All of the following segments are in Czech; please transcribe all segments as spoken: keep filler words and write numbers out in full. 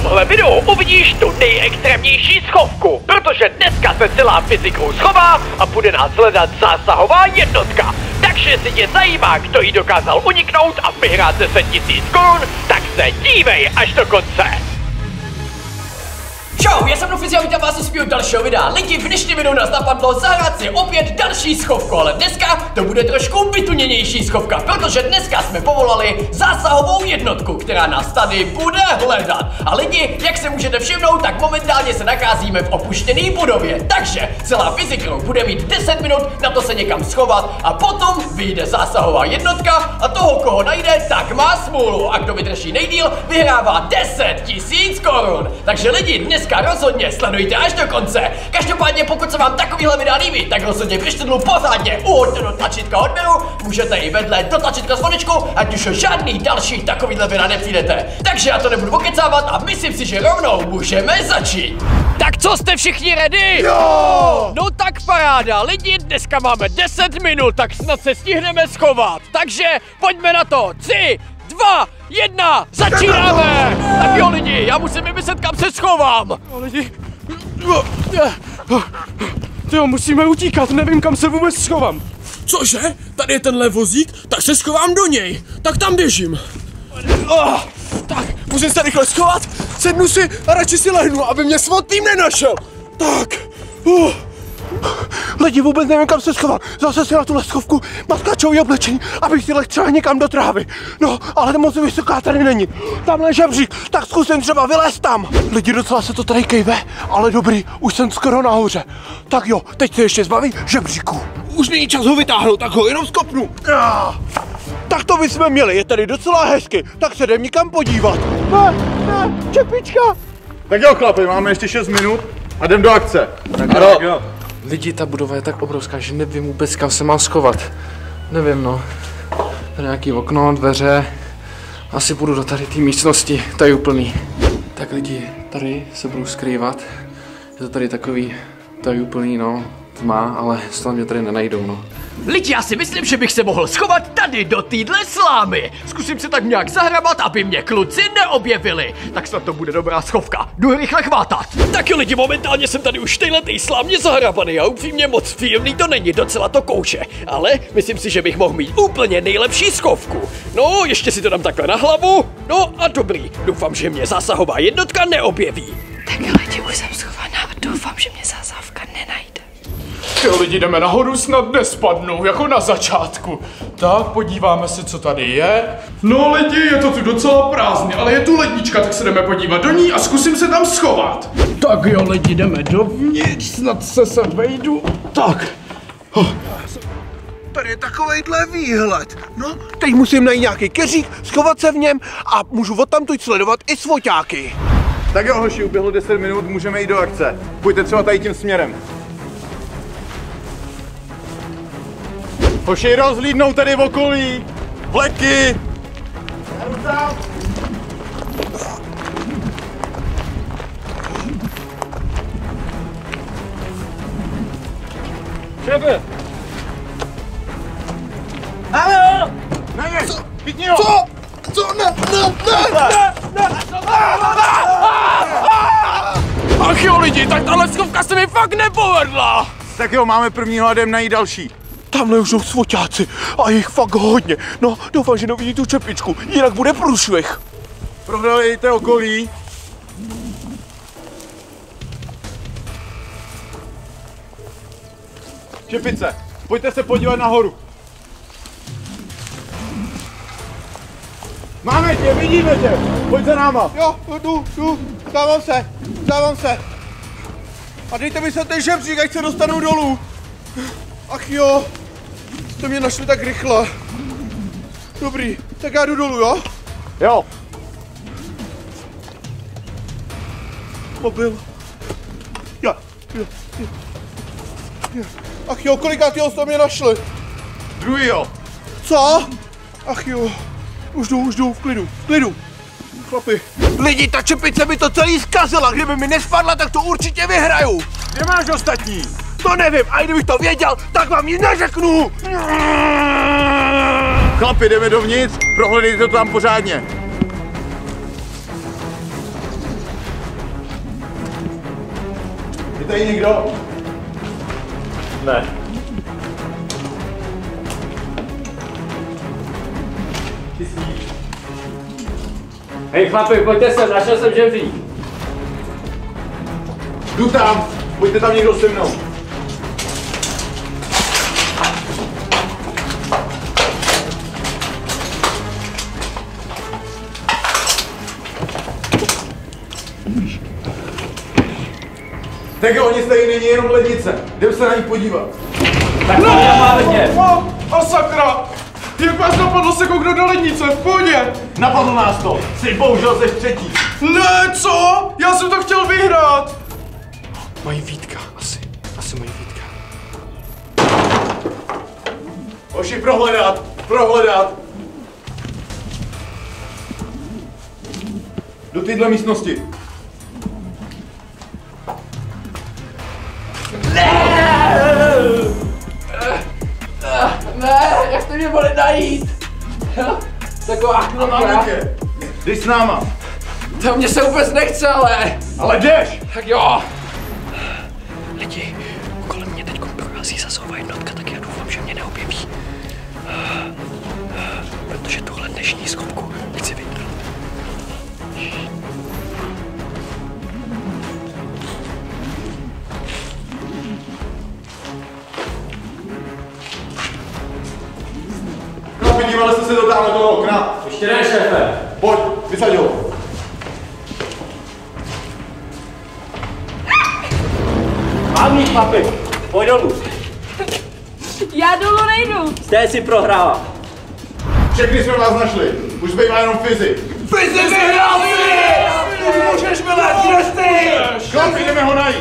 tomhle videu uvidíš tu nejextrémnější schovku, protože dneska se celá fyzikou schová a bude nás hledat zásahová jednotka. Takže jestli tě zajímá, kdo jí dokázal uniknout a vyhrát deset tisíc korun, tak se dívej až do konce. Čau, já jsem Rufus a vítám vás u svého dalšího videa. Lidi, v dnešním videu nás napadlo zahrát si opět další schovku, ale dneska to bude trošku vytuněnější schovka, protože dneska jsme povolali zásahovou jednotku, která nás tady bude hledat. A lidi, jak se můžete všimnout, tak momentálně se nacházíme v opuštěné budově. Takže celá Physical bude mít deset minut na to se někam schovat a potom vyjde zásahová jednotka a toho, koho najde, tak má smůlu. A kdo vydrží nejdýl, vyhrává deset tisíc korun. Takže lidi, dneska rozhodně sledujte až do konce. Každopádně pokud se vám takovýhle videa líbí, tak rozhodně běžte dolů pořádně uhoďte do tlačítka odběru, můžete i vedle do tlačítka zvonečku, ať už žádný další takovýhle videa nepřijdete. Takže já to nebudu pokecávat a myslím si, že rovnou můžeme začít. Tak co, jste všichni ready? Jo! No tak paráda, lidi, dneska máme deset minut, tak snad se stihneme schovat. Takže pojďme na to, tři, dva, jedna, začínáme! Tak jo lidi, já musím vymyslet, kam se schovám. Jo lidi, tyjo, musíme utíkat, nevím, kam se vůbec schovám. Cože? Tady je tenhle vozík, tak se schovám do něj. Tak tam běžím. Oh, tak, musím se rychle schovat, sednu si a radši si lehnu, aby mě SWAT tým nenašel. Tak, uh. Lidi, vůbec nevím, kam se schoval. Zase si na tuhle schovku maskačový oblečení, abych si lehl třeba někam do trávy. No, ale to moc vysoká tady není. Tamhle žebřík, tak zkusím třeba vylézt tam. Lidi, docela se to tady kejve, ale dobrý, už jsem skoro nahoře. Tak jo, teď se ještě zbavím žebříku. Už není čas ho vytáhnout, tak ho jenom skopnu. Ah, tak to bychom měli, je tady docela hezky, tak se jdem někam podívat. Ne, ne, čepička. Tak jo, chlapi, máme ještě šest minut a jdem do akce. Tak jo, tak jo. Lidi, ta budova je tak obrovská, že nevím vůbec, kam se mám schovat. Nevím, no. Tady nějaký okno, dveře. Asi půjdu do tady té místnosti, to je úplný. Tak lidi, tady se budu skrývat. Je to tady takový, to je úplný, no. Tma, ale snad mě tady nenajdou, no. Lidi, já si myslím, že bych se mohl schovat tady do téhle slámy. Zkusím se tak nějak zahrabat, aby mě kluci neobjevili. Tak snad to bude dobrá schovka. Jdu rychle chvátat. Tak jo lidi, momentálně jsem tady už v téhletej slámě zahrabaný a upřímně moc příjemný to není, docela to kouše. Ale myslím si, že bych mohl mít úplně nejlepší schovku. No, ještě si to dám takhle na hlavu. No a dobrý, doufám, že mě zásahová jednotka neobjeví. Tak jo lidi, už jsem schovaná a doufám, že mě zásávka nenajde. Jo lidi, jdeme nahoru, snad nespadnou, jako na začátku. Tak, podíváme se, co tady je. No lidi, je to tu docela prázdný, ale je tu lednička, tak se jdeme podívat do ní a zkusím se tam schovat. Tak jo lidi, jdeme dovnitř, snad se sem vejdu. Tak. Oh. Tady je takovejhle výhled. No, teď musím najít nějaký keřík, schovat se v něm a můžu odtamtud sledovat i svoťáky. Tak jo, hoši, uběhlo deset minut, můžeme jít do akce. Pojďte třeba tady tím směrem. Hoši, rozhlídnou tady v okolí. Vleky. Šéfe. Haló! Ne, co? Chytni ho. Co? Co? Ne, ne, ne, ne, ne. Ach jo lidi, tak tahle schovka se mi fakt nepovedla. Tak jo, máme prvního a jdem najít další. Tamhle už jsou svoťáci a jich fakt hodně. No, doufám, že nevidí tu čepičku, jinak bude průšvih. Prohledejte okolí. Čepice, pojďte se podívat nahoru. Máme tě, vidíme tě, pojď za náma. Jo, jdu, jdu, dávám se, dávám se. A dejte mi se ten žebřík, ať se dostanu dolů. Ach jo, jste mě našli tak rychle. Dobrý, tak já jdu dolů, jo? Jo. Mobil. Jo, jo, jo, jo. Ach jo, kolikátýho jste mě našli? Druhýho. Co? Ach jo, už jdu, už jdu, v klidu, v klidu. Chlapi. Lidi, ta čepice by to celý zkazila, kdyby mi nespadla, tak to určitě vyhraju. Kde máš ostatní? To nevím, a kdybych to věděl, tak vám ji neřeknu. Chlapi, jdeme dovnitř, prohledejte to tam pořádně. Je tady někdo? Ne. Hej chlapi, pojďte sem, našel jsem žebřík. Jdu tam, pojďte tam někdo se mnou. Tak jo, nic tady není, jenom lednice. Jdem se na ní podívat. Tak to já máme tě. A sakra! Jak vás napadlo se kouknout do lednice, v pohodě? Napadlo nás to. Jsi bohužel seš třetí. Ne, co? Já jsem to chtěl vyhrát. Mají Vítka, asi. Asi mají Vítka. Hoši, prohledat, prohledat. Do téhle místnosti. Ne, jak jste mě mohli najít? Taková Máme tě. Jdeš s náma. To mě se vůbec nechce, ale... Ale jdeš. Tak jo. Lidi, kolem mě teď prorazí zasová jednotka, tak já doufám, že mě neobjeví. Protože tuhle dnešní schopku chci vyhrát. No, podívali jste se do tamhle toho okna. Ještě ne, šéfe. Pojď, vysaď ho. Mám jít, chlapi. Pojď dolů. Já dolů nejdu. Jste si prohrála. Všechny jsme vás našli. Už zbývá jenom fyzik. Fyzi vyhrál si! Můžeš vylet, kde jsi? Chlapi, jdeme ho najít.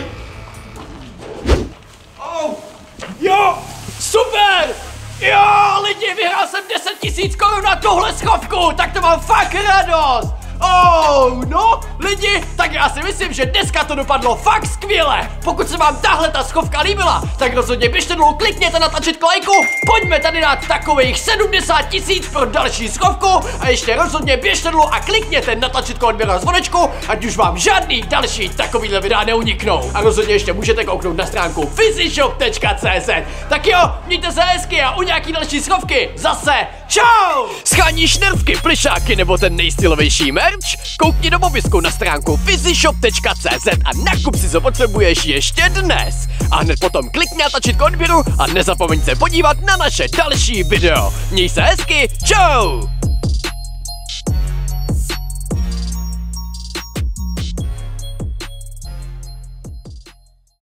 Jo, super! Jo, lidi, vyhrál jsem deset tisíc korun na tuhle schovku, tak to mám fakt radost! Oh, no, lidi, tak já si myslím, že dneska to dopadlo fakt skvěle. Pokud se vám tahle ta schovka líbila, tak rozhodně běžte dolů, klikněte na tlačítko lajku, pojďme tady dát takových sedmdesát tisíc pro další schovku a ještě rozhodně běžte dolů a klikněte na tlačítko odběr a zvonečku, ať už vám žádný další takovýhle videa neuniknou. A rozhodně ještě můžete kouknout na stránku fyzishop tečka cé zet. Tak jo, mějte se hezky a u nějaký další schovky zase čau! Sháníš nervky, plišáky nebo ten nejstylovější merch? Koukni do popisku na stránku fyzishop tečka cé zet a nakup si, co potřebuješ ještě dnes. A hned potom klikni na tlačítko odběru a nezapomeň se podívat na naše další video. Měj se hezky, čau!